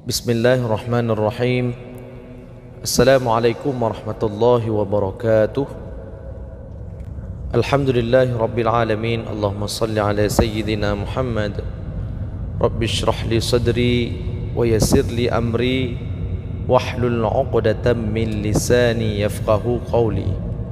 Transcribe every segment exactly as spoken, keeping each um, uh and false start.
Bismillahirrahmanirrahim. Assalamualaikum warahmatullahi wabarakatuh. Alhamdulillahi rabbil alamin. Allahumma salli ala sayyidina Muhammad. Rabbi shrah li sadri wa yassir li amri wahlul 'uqdatam min lisani yafqahu qawli.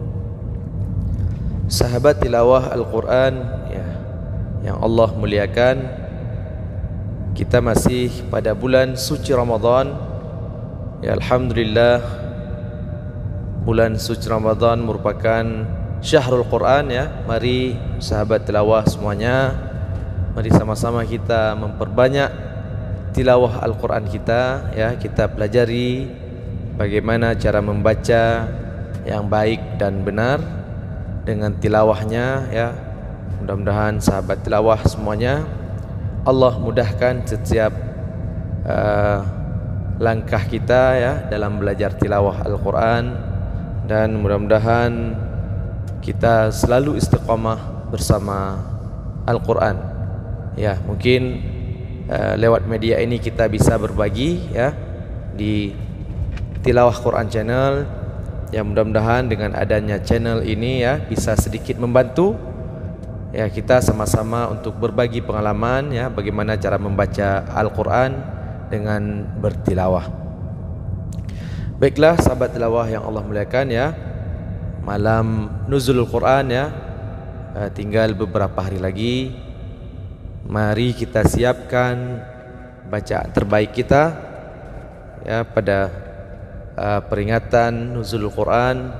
Sahabat tilawah Al-Quran ya, yang Allah muliakan, kita masih pada bulan suci Ramadan. Ya, alhamdulillah, bulan suci Ramadan merupakan syahrul Quran ya. Mari sahabat tilawah semuanya, mari sama-sama kita memperbanyak tilawah Al-Quran kita ya. Kita pelajari bagaimana cara membaca yang baik dan benar dengan tilawahnya ya. Mudah-mudahan sahabat tilawah semuanya Allah mudahkan setiap uh, langkah kita ya dalam belajar tilawah Al-Quran, dan mudah-mudahan kita selalu istiqamah bersama Al-Quran ya. Mungkin uh, lewat media ini kita bisa berbagi ya di Tilawah Quran Channel ya. Mudah-mudahan dengan adanya channel ini ya bisa sedikit membantu ya kita sama-sama untuk berbagi pengalaman ya bagaimana cara membaca Al-Quran dengan bertilawah. Baiklah sahabat tilawah yang Allah muliakan ya, malam nuzulul Quran ya, tinggal beberapa hari lagi. Mari kita siapkan bacaan terbaik kita ya pada uh, peringatan nuzulul Quran,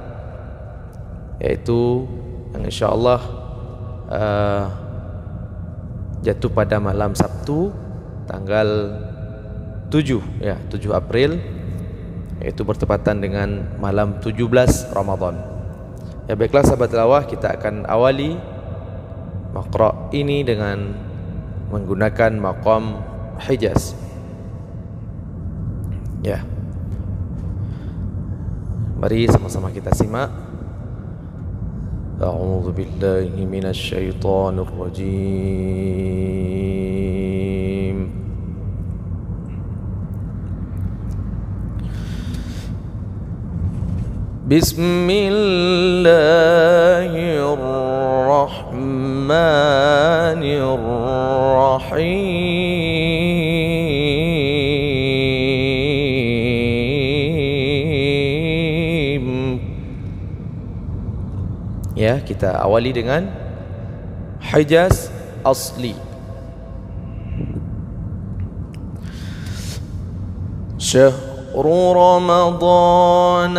yaitu yang insyaallah Uh, jatuh pada malam Sabtu tanggal tujuh ya, tujuh April, yaitu bertepatan dengan malam tujuh belas Ramadan. Ya baiklah sahabat tilawah, kita akan awali maqra' ini dengan menggunakan maqam Hijaz. Ya. Mari sama-sama kita simak. أعوذ بالله من الشيطان الرجيم بسم الله الرحمن الرحيم Ya, kita awali dengan Hijaz asli. Syahru Ramadan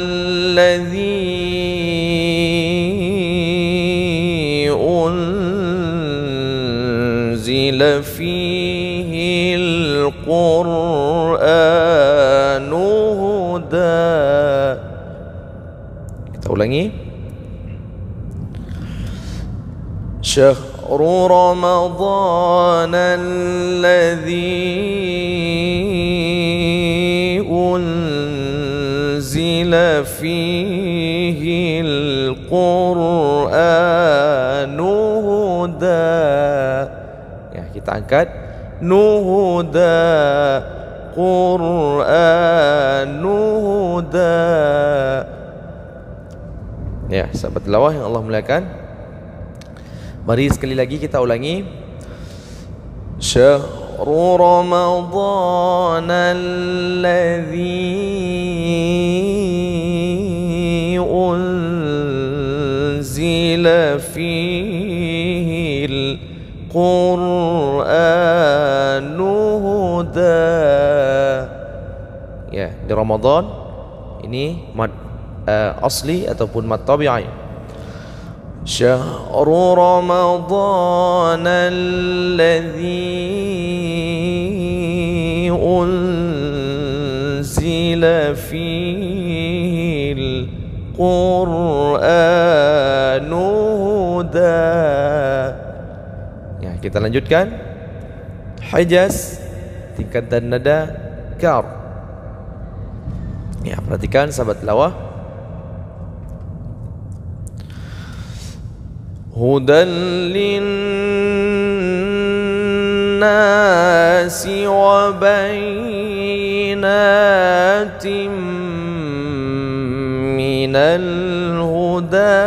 alladhi unzila fihi al-Qur'anu huda. Kita ulangi. شهر رمضان الذي أنزل فيه القرآن هدى. Ya, kita angkat nuhuda, Qur'an huda. Ya, sahabat tilawah yang Allah muliakan, mari sekali lagi kita ulangi. Syahru Ramadan alladhi unzila fihi al-Qur'anu huda. Ya, di Ramadan ini mad uh, asli ataupun mad tabi'i. Syahru Ramadan alladhi unzila fihi al-Qur'anu huda. Ya, kita lanjutkan. Hijaz tingkatan nada kar. Ya, perhatikan sahabat tilawah. Hudan lin الناس وبينات الهدى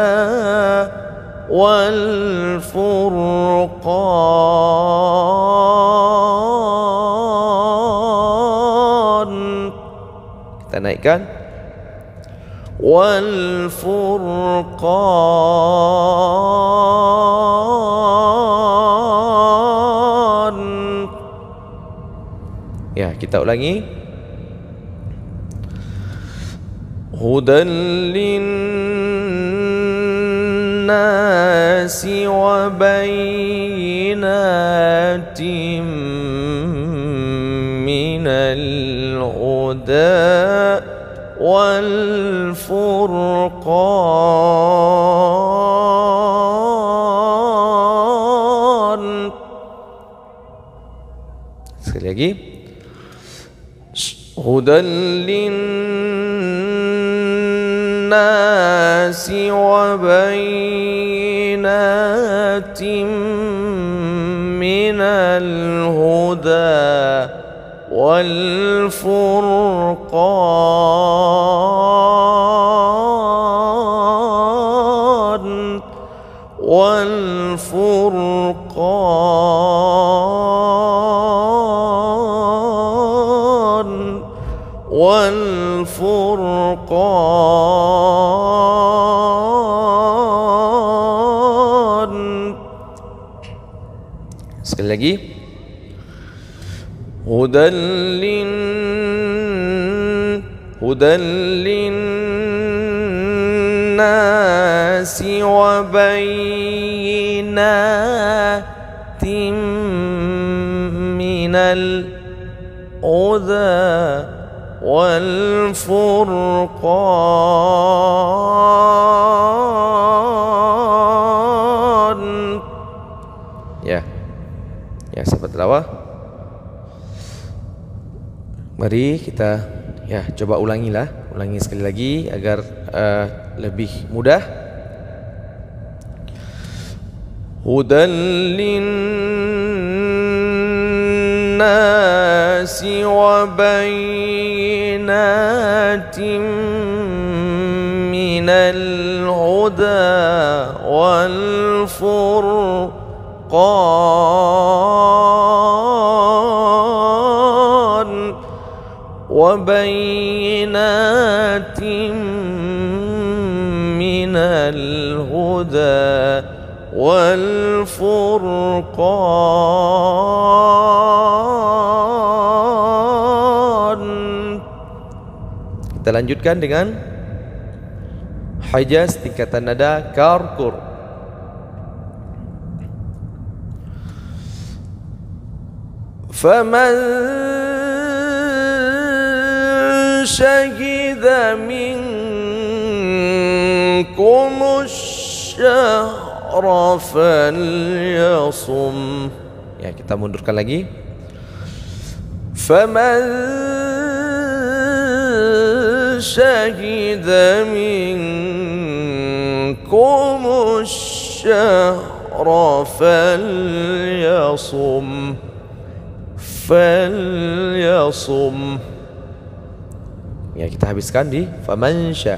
والفرقان. Kita naikkan. والفرقان. Ya, kita ulangi. Hudan linnasi wa bayyinatin minal huda wal furqan. Sekali lagi. Hudan linnasi wa bayyinatin minal huda wal furqan wal furqan wal furqan. Sekali lagi. Hudan lin hudan linnasi wa bayyinatin minal huda wal furqan. Ya, ya sahabat tilawah, mari kita ya coba ulangilah, ulangi sekali lagi agar uh, lebih mudah. Hudan linnasi wa bayyinatin minal huda wal furqan wa bayyinatin minal huda wal furqan. Kita lanjutkan dengan Hijaz tingkatan nada karkur. Faman syahida minkumus syahra falyasum. Ya, kita mundurkan lagi. Faman syahida minkumus syahra falyasum falyasum. Ya, kita habiskan di faman sya.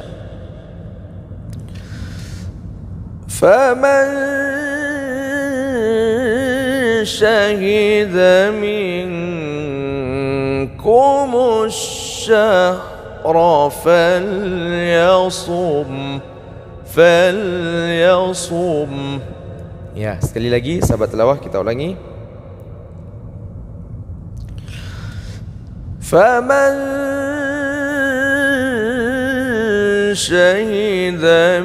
Faman syahida minkumus syahra falyasum falyasum. Ya, sekali lagi sahabat tilawah kita ulangi. Faman syahida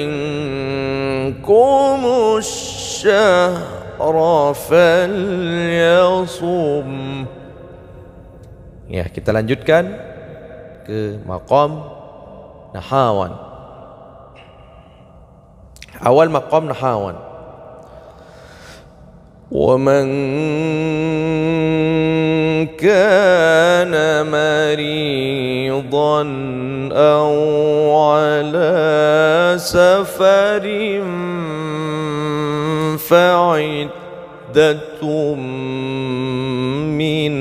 minkumus syahra falyasum. Ya, kita lanjutkan ke maqam nahawan. Awal maqam nahawan. Wa man kana maridan aw ala safarin fa'iddatun min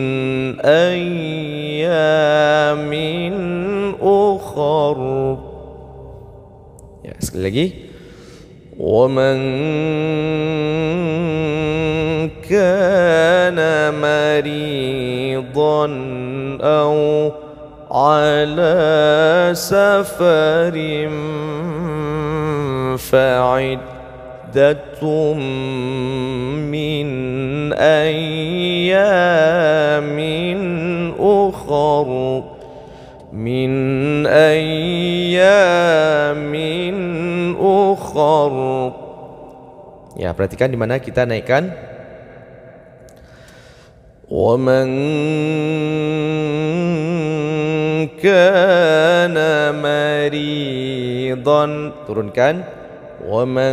ayyamin ukhar. sekali lagi. وَمَنْ كَانَ مَرِيضًا أَوْ عَلَى سَفَرٍ فَعِدَّةٌ مِّنْ أَيَّامٍ أُخَرَ مِنْ أَيَّامٍ أُخَرَ. Ya, perhatikan di mana kita naikkan. وَمَنْ كَانَ مَرِيضًا, turunkan. وَمَنْ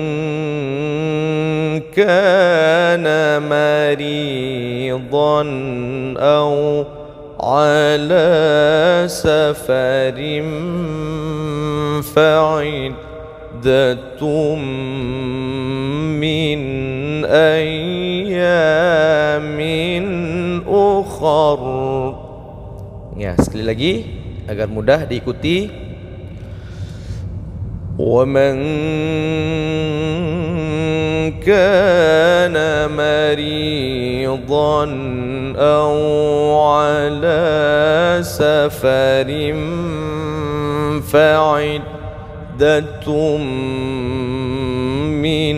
كَانَ مَرِيضًا أَوْ عَلَى سَفَرٍ فَعِدَّةٌ مِّنْ أَيَّامٍ أُخَرَ. Ya, sekali lagi agar mudah diikuti. وَمَنْ كَانَ مَرِيضًا أَوْ عَلَى سَفَرٍ فَعِدَّةٌ مِّنْ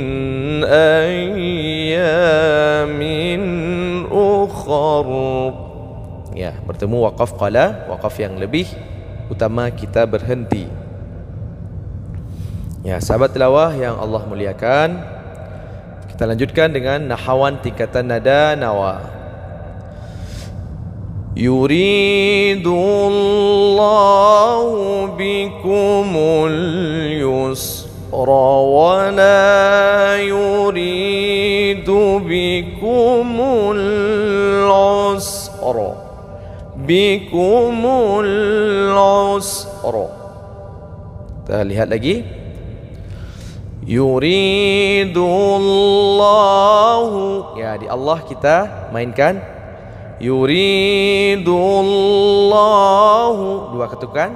أَيَّامٍ أُخَرَ. Ya, bertemu waqaf qala, waqaf yang lebih utama kita berhenti. Ya, sahabat tilawah yang Allah muliakan, kita lanjutkan dengan nahawan tingkatan nada nawa. Yuridullahu bikumul yusra wa la yuridu bikumul usra. Bikumul usra. Kita lihat lagi. Yuridullahu, ya, di Allah kita mainkan. Yuridullahu, dua ketukan.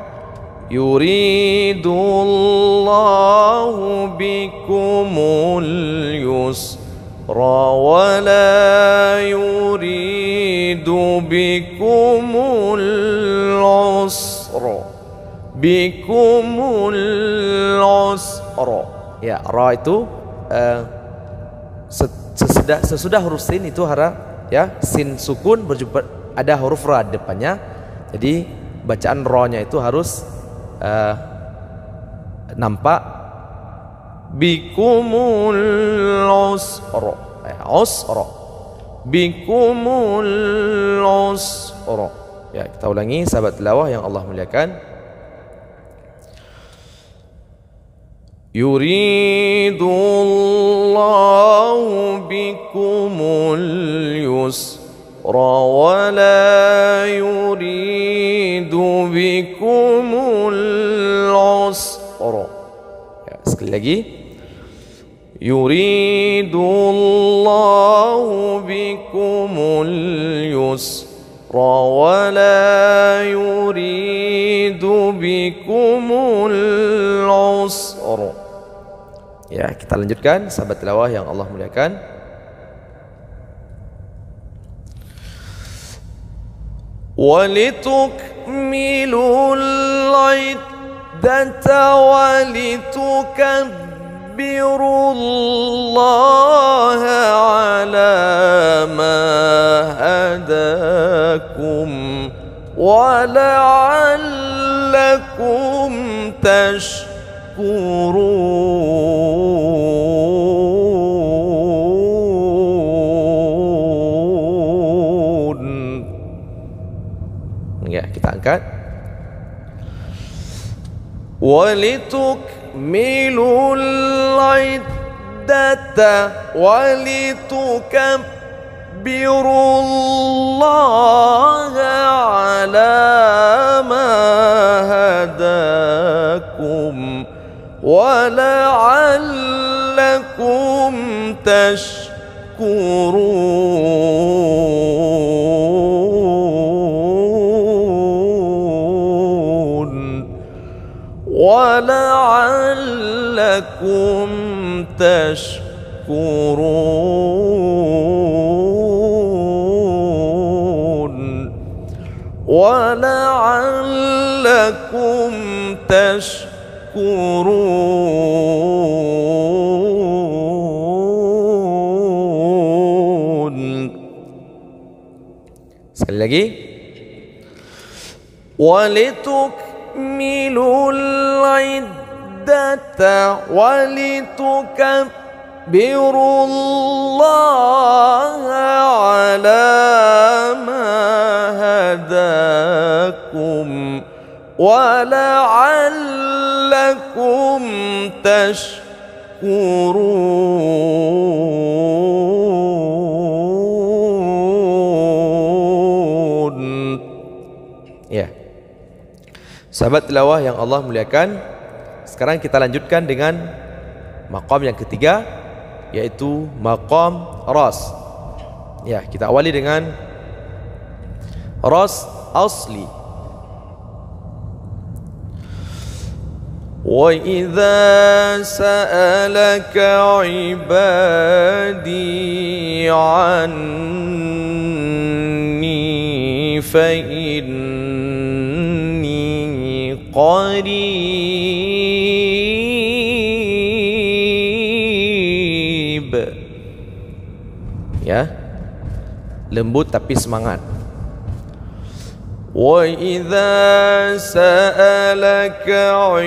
Yuridullahu bikumul yusra wa la yuridu bikumul usra. Bikumul usra. Ya, ra itu uh, sesudah sesudah huruf sin itu hara, ya, sin sukun berjumpa ada huruf ra depannya. Jadi bacaan ra-nya itu harus uh, nampak. Bikumul usra. Ya, usra. Bikumul usra. Ya, kita ulangi sahabat tilawah yang Allah muliakan. Yuridullahu bikumul yusra wa la yuridu bikumul usra. Ya, sekali lagi. Yuridullahu bikumul yusra wa la yuridu bikumul usra. Ya, kita lanjutkan sahabat tilawah yang Allah muliakan. Walitukmilul iddata walitukabbirullaha ala ma hadakum wa la'allakum tashkurun. Ya, kita angkat. Walitukmilul iddata walitukabbirullaha ala ma hadakum wa la'allakum tashkurun. Wa la'allakum لعلكم تشكرون ولعلكم تشكرون. Sekali lagi. وَلِتُكْمِلُوا الْعِدَّةَ وَلِتُكَبِّرُوا اللَّهَ عَلَى مَا هَدَاكُمْ وَلَعَلَّكُمْ تَشْكُرُونَ. Ya. Sahabat tilawah yang Allah muliakan, sekarang kita lanjutkan dengan maqam yang ketiga, yaitu maqam ras. Ya, kita awali dengan ras asli. Wa idza sa'alaka 'ibadi 'anni fa qarib. Ya, lembut tapi semangat. Wa idza sa'alaka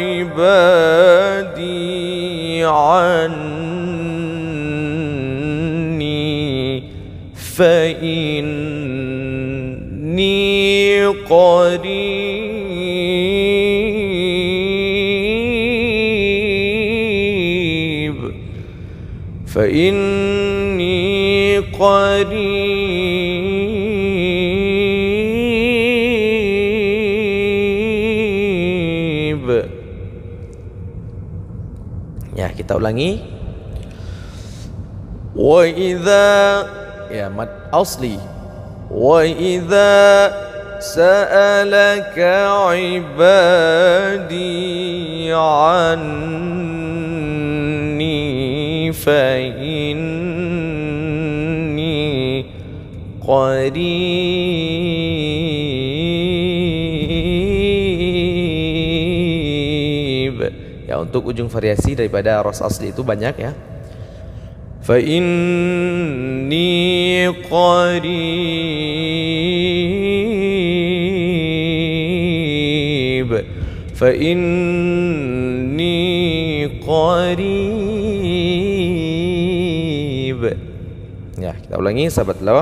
'ibadi 'anni fa inni qarib. فإني قريب. Ya, kita ulangi. Wa idza, ya, mad asli. Wa idza sa'alaka 'ibadi 'anni fa inni qarib. Ya, untuk ujung variasi daripada ras asli itu banyak ya. Fa inni qarib. Fa inni qarib. Ya, kita ulangi sahabat tilawah.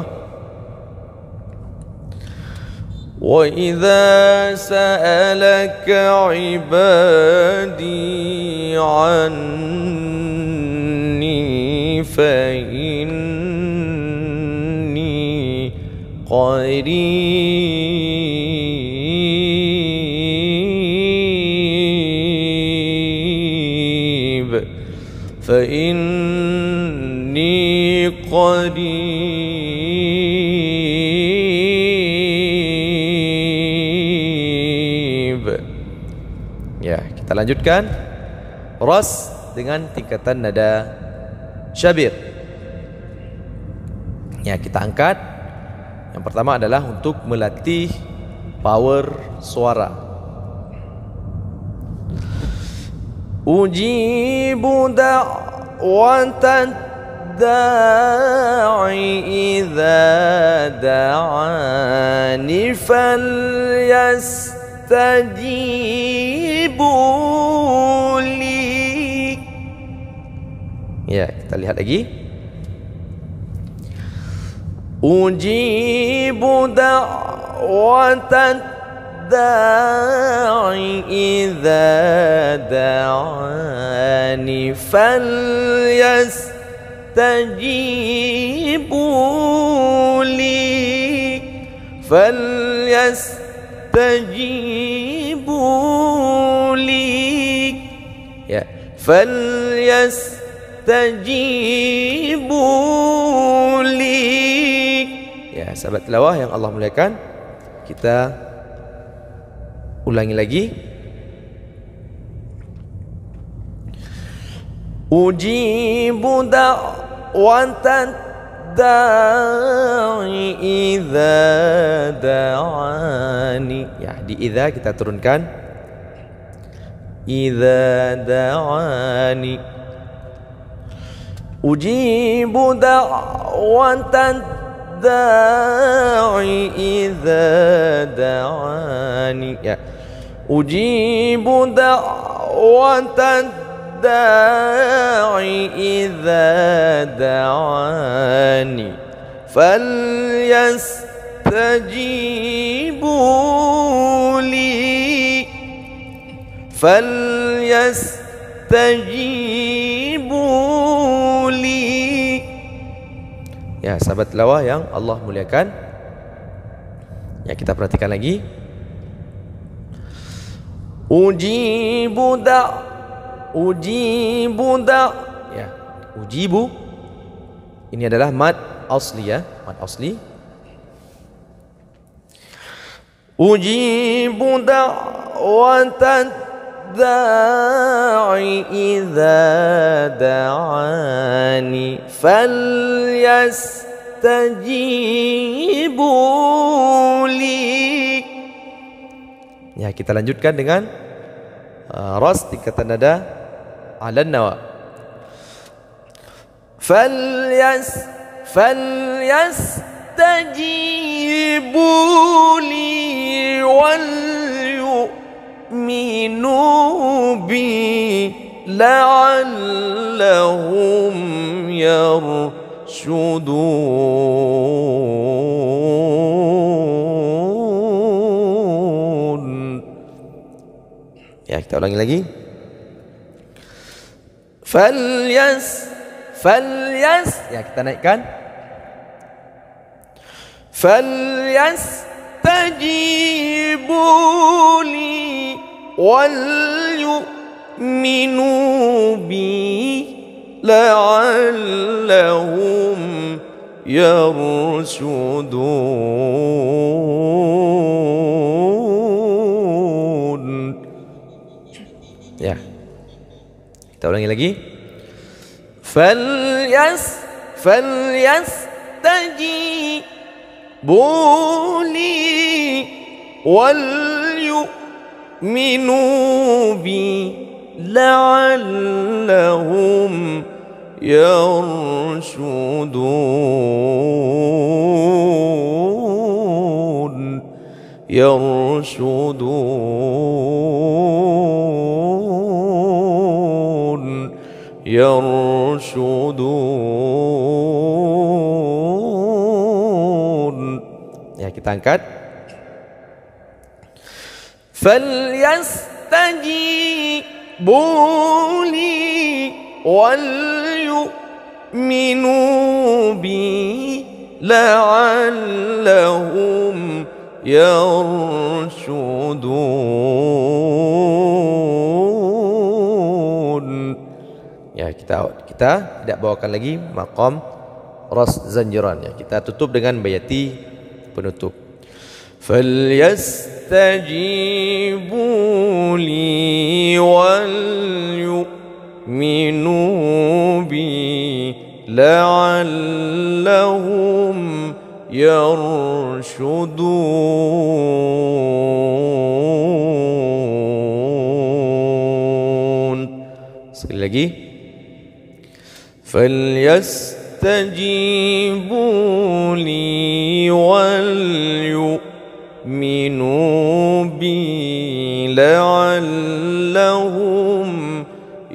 Wa idza sa'alaka 'ibadi 'anni fa inni qarib. Fa inni qarib. Ya, kita lanjutkan ras dengan tingkatan nada syabir. Ya, kita angkat. Yang pertama adalah untuk melatih power suara. Ujibu da'watan da'i idza da'ani falyastajibu li. Ya, kita lihat lagi. Ujibu da'watan da'i idza da'ani falyastajibu li falyastajibu li. Ya, falyastajibu li. Ya, sahabat tilawah yang Allah muliakan, kita ulangi lagi. Ujibu da'watan da'i idza da'ani. Ya, di idza kita turunkan. Idza da'ani. Ujibu da'watan da'i idza da'ani. Ya. Ujibu da'watan da'i idza da'ani falyastajibu li falyastajibu li. Ya, sahabat tilawah yang Allah muliakan. Ya, kita perhatikan lagi. Ujibu da' Ujibu da'. Ya, ujibu ini adalah mad asli, ya, mad asli. Ujibu da'watan da'i idza da'ani falyastajibu li. Ya, kita lanjutkan dengan uh, ras tingkatan nada ala nawa. Falyas falyastajibu li wal yu'minu bi la'allahum yarshudun. Ya, kita ulangi lagi. Falyas falyas, ya, kita naikkan. Falyastajibu li wal yu'minu bi la'allahum yarshudun. Ya, kita ulangi lagi. Falyas falyastajibu li wal yu'minu bi la'allahum yarshudun. Yarshudun. Yarshudun. Ya, kita angkat. Falyastajibu li wal yu'minu bi la'allahum yarshudun. Ya, kita kita tidak bawakan lagi maqam ras zanjiran, ya. Kita tutup dengan bayati penutup. Falyastajibu li wal yu'minu bi la'allahum yarshudun. Sekali lagi. Falyastajibu li wal yu'minu bi la'allahum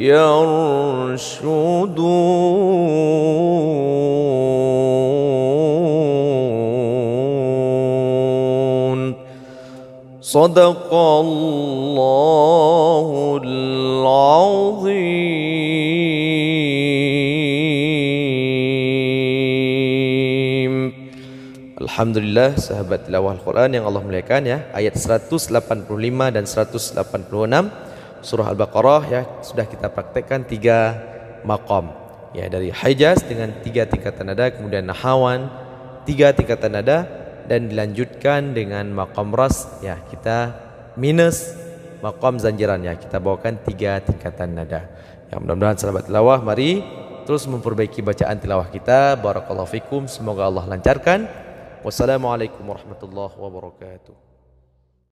yarshudun. Sadaqallahul azim. Alhamdulillah, sahabat tilawah Al-Quran yang Allah muliakan, ya, ayat seratus delapan puluh lima dan seratus delapan puluh enam surah Al-Baqarah, ya, sudah kita praktekkan tiga maqam, ya, dari hijaz dengan tiga tingkatan nada, kemudian nahawan tiga tingkatan nada, dan dilanjutkan dengan maqam ras, ya, kita minus maqam zanjirannya. Kita bawakan tiga tingkatan nada. Yang mudah-mudahan sahabat tilawah, mari terus memperbaiki bacaan tilawah kita. Barakallahu fikum, semoga Allah lancarkan. Wassalamualaikum warahmatullahi wabarakatuh.